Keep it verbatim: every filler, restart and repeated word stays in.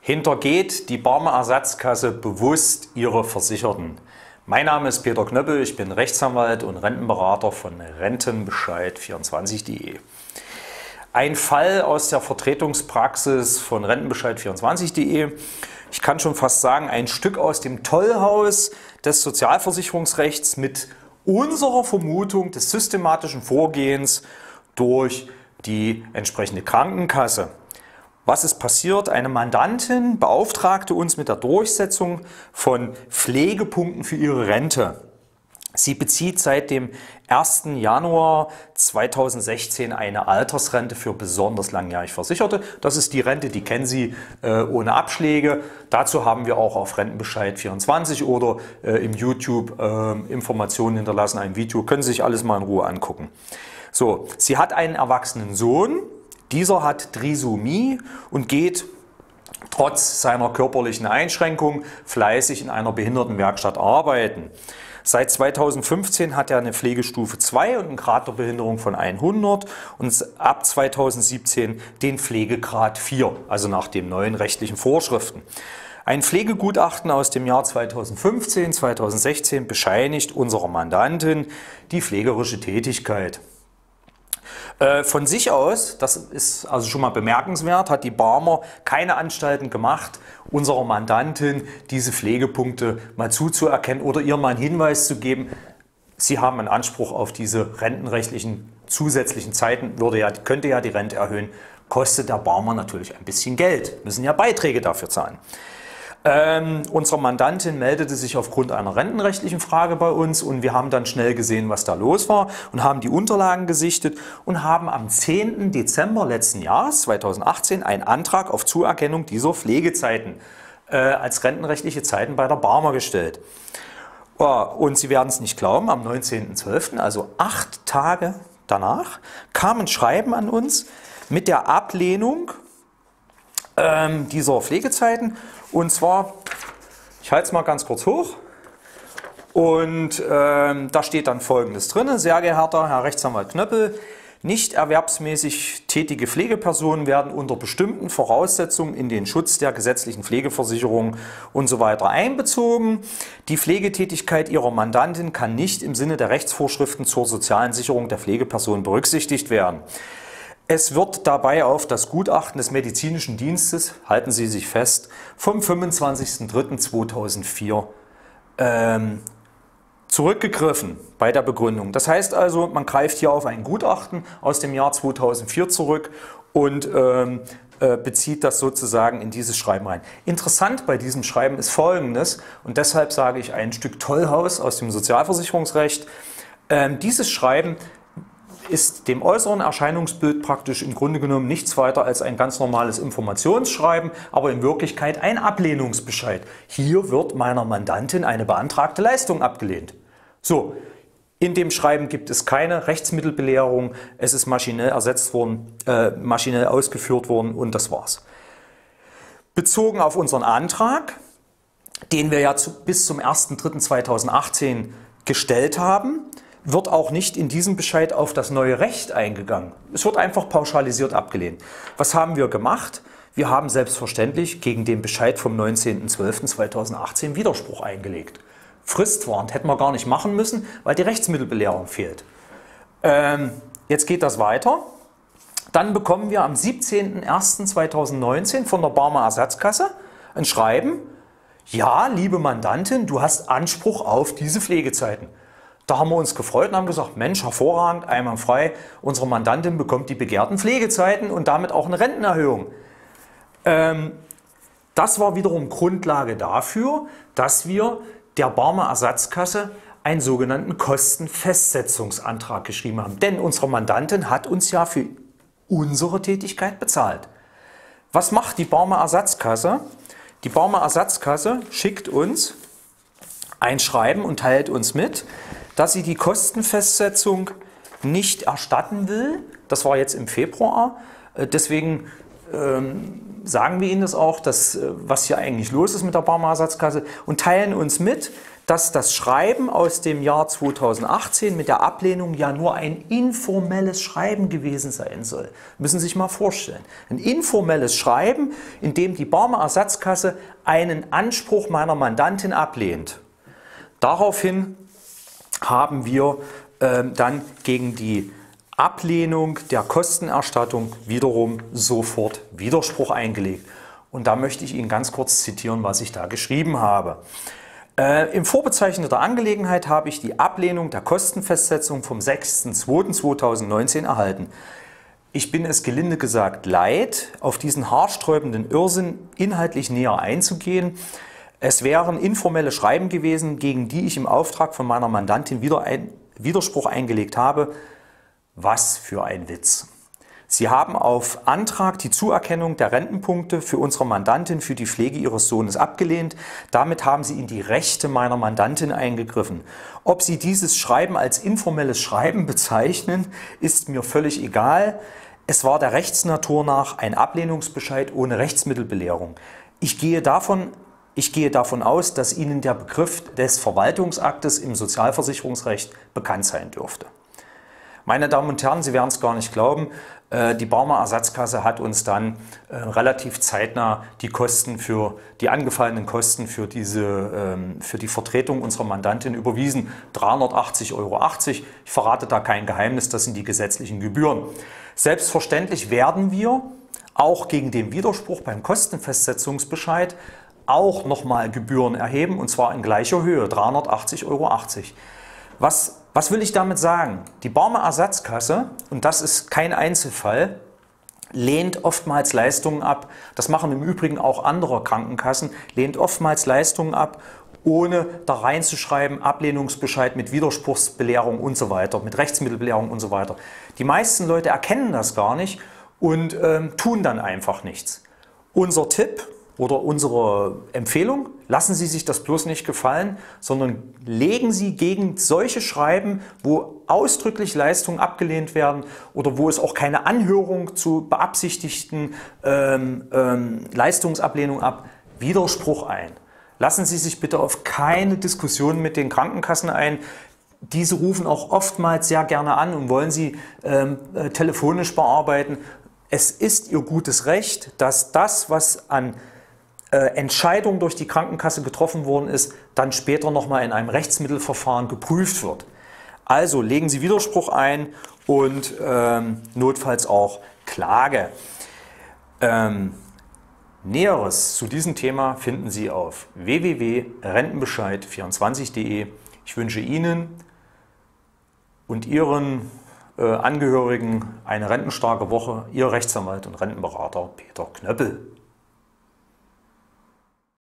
Hintergeht die Barmer Ersatzkasse bewusst ihre Versicherten? Mein Name ist Peter Knöppel, ich bin Rechtsanwalt und Rentenberater von Rentenbescheid vierundzwanzig punkt de. Ein Fall aus der Vertretungspraxis von Rentenbescheid vierundzwanzig punkt de. Ich kann schon fast sagen, ein Stück aus dem Tollhaus des Sozialversicherungsrechts mit unserer Vermutung des systematischen Vorgehens durch die entsprechende Krankenkasse. Was ist passiert? Eine Mandantin beauftragte uns mit der Durchsetzung von Pflegepunkten für ihre Rente. Sie bezieht seit dem ersten Januar zweitausendsechzehn eine Altersrente für besonders langjährig Versicherte. Das ist die Rente, die kennen Sie äh, ohne Abschläge. Dazu haben wir auch auf Rentenbescheid vierundzwanzig oder äh, im YouTube äh, Informationen hinterlassen, ein Video. Können Sie sich alles mal in Ruhe angucken. So, sie hat einen erwachsenen Sohn. Dieser hat Trisomie und geht trotz seiner körperlichen Einschränkung fleißig in einer Behindertenwerkstatt arbeiten. Seit zweitausendfünfzehn hat er eine Pflegestufe zwei und einen Grad der Behinderung von hundert und ab zweitausendsiebzehn den Pflegegrad vier, also nach den neuen rechtlichen Vorschriften. Ein Pflegegutachten aus dem Jahr zweitausendfünfzehn, zweitausendsechzehn bescheinigt unserer Mandantin die pflegerische Tätigkeit. Von sich aus, das ist also schon mal bemerkenswert, hat die Barmer keine Anstalten gemacht, unserer Mandantin diese Pflegepunkte mal zuzuerkennen oder ihr mal einen Hinweis zu geben. Sie haben einen Anspruch auf diese rentenrechtlichen zusätzlichen Zeiten, würde ja, könnte ja die Rente erhöhen, kostet der Barmer natürlich ein bisschen Geld, müssen ja Beiträge dafür zahlen. Ähm, unsere Mandantin meldete sich aufgrund einer rentenrechtlichen Frage bei uns und wir haben dann schnell gesehen, was da los war und haben die Unterlagen gesichtet und haben am zehnten Dezember letzten Jahres, zweitausendachtzehn, einen Antrag auf Zuerkennung dieser Pflegezeiten äh, als rentenrechtliche Zeiten bei der Barmer gestellt. Oh, und Sie werden es nicht glauben, am neunzehnten zwölften, also acht Tage danach, kam ein Schreiben an uns mit der Ablehnung ähm, dieser Pflegezeiten. Und zwar, ich halte es mal ganz kurz hoch und ähm, da steht dann Folgendes drin: Sehr geehrter Herr Rechtsanwalt Knöppel, nicht erwerbsmäßig tätige Pflegepersonen werden unter bestimmten Voraussetzungen in den Schutz der gesetzlichen Pflegeversicherung und so weiter einbezogen. Die Pflegetätigkeit Ihrer Mandantin kann nicht im Sinne der Rechtsvorschriften zur sozialen Sicherung der Pflegeperson berücksichtigt werden. Es wird dabei auf das Gutachten des Medizinischen Dienstes, halten Sie sich fest, vom fünfundzwanzigsten dritten zweitausendvier ähm, zurückgegriffen bei der Begründung. Das heißt also, man greift hier auf ein Gutachten aus dem Jahr zweitausendvier zurück und ähm, äh, bezieht das sozusagen in dieses Schreiben rein. Interessant bei diesem Schreiben ist Folgendes, und deshalb sage ich ein Stück Tollhaus aus dem Sozialversicherungsrecht. Ähm, dieses Schreiben ist dem äußeren Erscheinungsbild praktisch im Grunde genommen nichts weiter als ein ganz normales Informationsschreiben, aber in Wirklichkeit ein Ablehnungsbescheid. Hier wird meiner Mandantin eine beantragte Leistung abgelehnt. So, in dem Schreiben gibt es keine Rechtsmittelbelehrung, es ist maschinell ersetzt worden, äh, maschinell ausgeführt worden und das war's. Bezogen auf unseren Antrag, den wir ja zu, bis zum ersten dritten zweitausendachtzehn gestellt haben, wird auch nicht in diesem Bescheid auf das neue Recht eingegangen. Es wird einfach pauschalisiert abgelehnt. Was haben wir gemacht? Wir haben selbstverständlich gegen den Bescheid vom neunzehnten zwölften zweitausendachtzehn Widerspruch eingelegt. Fristwarnend hätten wir gar nicht machen müssen, weil die Rechtsmittelbelehrung fehlt. Ähm, jetzt geht das weiter. Dann bekommen wir am siebzehnten ersten zweitausendneunzehn von der Barmer Ersatzkasse ein Schreiben: Ja, liebe Mandantin, du hast Anspruch auf diese Pflegezeiten. Da haben wir uns gefreut und haben gesagt, Mensch, hervorragend, einwandfrei, unsere Mandantin bekommt die begehrten Pflegezeiten und damit auch eine Rentenerhöhung. Ähm, das war wiederum Grundlage dafür, dass wir der Barmer Ersatzkasse einen sogenannten Kostenfestsetzungsantrag geschrieben haben. Denn unsere Mandantin hat uns ja für unsere Tätigkeit bezahlt. Was macht die Barmer Ersatzkasse? Die Barmer Ersatzkasse schickt uns ein Schreiben und teilt uns mit, dass sie die Kostenfestsetzung nicht erstatten will. Das war jetzt im Februar. Deswegen ähm, sagen wir Ihnen das auch, dass, was hier eigentlich los ist mit der Barmer Ersatzkasse, und teilen uns mit, dass das Schreiben aus dem Jahr zweitausendachtzehn mit der Ablehnung ja nur ein informelles Schreiben gewesen sein soll. Müssen Sie sich mal vorstellen. Ein informelles Schreiben, in dem die Barmer Ersatzkasse einen Anspruch meiner Mandantin ablehnt. Daraufhin haben wir äh, dann gegen die Ablehnung der Kostenerstattung wiederum sofort Widerspruch eingelegt. Und da möchte ich Ihnen ganz kurz zitieren, was ich da geschrieben habe. Äh, Im Vorbezeichnis der Angelegenheit habe ich die Ablehnung der Kostenfestsetzung vom sechsten zweiten zweitausendneunzehn erhalten. Ich bin es gelinde gesagt leid, auf diesen haarsträubenden Irrsinn inhaltlich näher einzugehen. Es wären informelle Schreiben gewesen, gegen die ich im Auftrag von meiner Mandantin wieder ein Widerspruch eingelegt habe. Was für ein Witz. Sie haben auf Antrag die Zuerkennung der Rentenpunkte für unsere Mandantin für die Pflege ihres Sohnes abgelehnt. Damit haben Sie in die Rechte meiner Mandantin eingegriffen. Ob Sie dieses Schreiben als informelles Schreiben bezeichnen, ist mir völlig egal. Es war der Rechtsnatur nach ein Ablehnungsbescheid ohne Rechtsmittelbelehrung. Ich gehe davon Ich gehe davon aus, dass Ihnen der Begriff des Verwaltungsaktes im Sozialversicherungsrecht bekannt sein dürfte. Meine Damen und Herren, Sie werden es gar nicht glauben, die Barmer Ersatzkasse hat uns dann relativ zeitnah die Kosten für die angefallenen Kosten für, diese, für die Vertretung unserer Mandantin überwiesen. dreihundertachtzig Euro achtzig. Ich verrate da kein Geheimnis, das sind die gesetzlichen Gebühren. Selbstverständlich werden wir auch gegen den Widerspruch beim Kostenfestsetzungsbescheid auch nochmal Gebühren erheben, und zwar in gleicher Höhe, dreihundertachtzig Euro achtzig. Was, was will ich damit sagen? Die Barmer Ersatzkasse, und das ist kein Einzelfall, lehnt oftmals Leistungen ab, das machen im Übrigen auch andere Krankenkassen, lehnt oftmals Leistungen ab, ohne da reinzuschreiben, Ablehnungsbescheid mit Widerspruchsbelehrung und so weiter, mit Rechtsmittelbelehrung und so weiter. Die meisten Leute erkennen das gar nicht und ähm, tun dann einfach nichts. Unser Tipp oder unsere Empfehlung: Lassen Sie sich das bloß nicht gefallen, sondern legen Sie gegen solche Schreiben, wo ausdrücklich Leistungen abgelehnt werden oder wo es auch keine Anhörung zu beabsichtigten ähm, ähm, Leistungsablehnungen ab, Widerspruch ein. Lassen Sie sich bitte auf keine Diskussion mit den Krankenkassen ein. Diese rufen auch oftmals sehr gerne an und wollen Sie ähm, äh, telefonisch bearbeiten. Es ist Ihr gutes Recht, dass das, was an Entscheidung durch die Krankenkasse getroffen worden ist, dann später nochmal in einem Rechtsmittelverfahren geprüft wird. Also legen Sie Widerspruch ein und ähm, notfalls auch Klage. Ähm, Näheres zu diesem Thema finden Sie auf w w w punkt rentenbescheid vierundzwanzig punkt de. Ich wünsche Ihnen und Ihren äh, Angehörigen eine rentenstarke Woche. Ihr Rechtsanwalt und Rentenberater Peter Knöppel.